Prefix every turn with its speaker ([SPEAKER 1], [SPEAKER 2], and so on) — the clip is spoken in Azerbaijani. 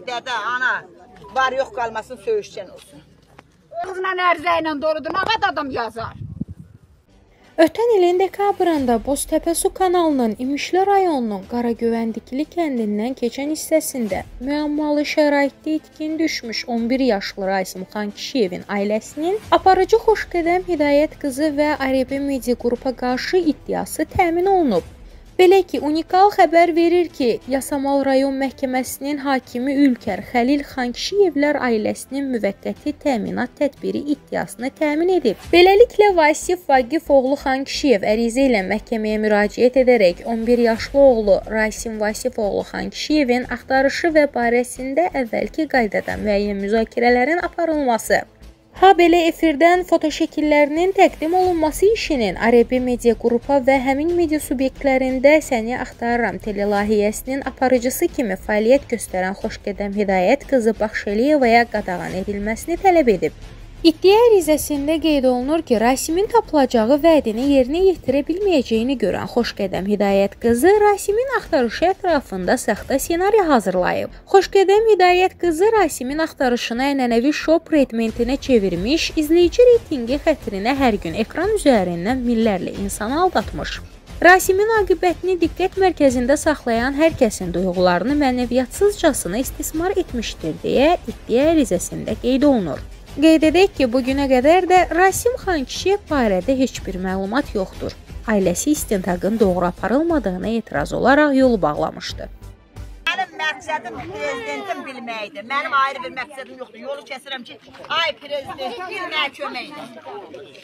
[SPEAKER 1] dədə, ana, var yox qalmasın, söyüşkən olsun.
[SPEAKER 2] Qızla ərzə ilə doludur, nə qədər adam yazar?
[SPEAKER 3] Ötən ilin dekabrında Boztepe su kanalının İmişli rayonunun Qaragövəndikli kəndindən keçən hissəsində müəmmalı şəraitdə itkin düşmüş 11 yaşlı Rasim Xankişiyevin ailəsinin aparıcı Xoşqədəm Hidayət qızı və ARB Media qrupa qarşı iddiası təmin olunub. Belə ki, unikal xəbər verir ki, Yasamal rayon məhkəməsinin hakimi Ülkər Xəlil Xankişiyevlər ailəsinin müvəqqəti təminat tədbiri iddiasını təmin edib. Beləliklə, Vasif Vaqif oğlu Xankişiyev ərizə ilə məhkəməyə müraciət edərək 11 yaşlı oğlu Rasim Vasif oğlu Xankişiyevin axtarışı və barəsində əvvəlki qaydada müəyyən müzakirələrin aparılması, habelə efirdən fotoşəkillərinin təqdim olunması işinin ARB Media qrupa və həmin media subyektlərində Səni Axtarıram telelayihəsinin aparıcısı kimi fəaliyyət göstərən Xoşqədəm Hidayət qızı Baxşəliyevaya qadağan edilməsini tələb edib. İddia ərizəsində qeyd olunur ki, Rasimin tapılacağı vədini yerinə yetirə bilməyəcəyini görən Xoşqədəm Hidayət qızı Rasimin axtarışı ətrafında saxta ssenari hazırlayıb. Xoşqədəm Hidayət qızı Rasimin axtarışını ənənəvi şou predmentinə çevirmiş, izləyici reytingi xətrinə hər gün ekran üzərindən minlərlə insanı aldatmış. Rasimin aqibətini diqqət mərkəzində saxlayan hər kəsin duyğularını mənəviyyatsızcasına istismar etmişdir deyə iddia ərizəsində qeyd olunur. Qeyd edək ki, bugünə qədər də Rasim Xankişiyev barədə heç bir məlumat yoxdur. Ailəsi istintaqın doğru aparılmadığına etiraz olaraq yolu bağlamışdı.
[SPEAKER 1] Mənim məqsədim prezidentin bilməkdir. Mənim ayrı bir məqsədim yoxdur. Yolu kəsirəm ki, ay prezident, bilməyə kömək edin.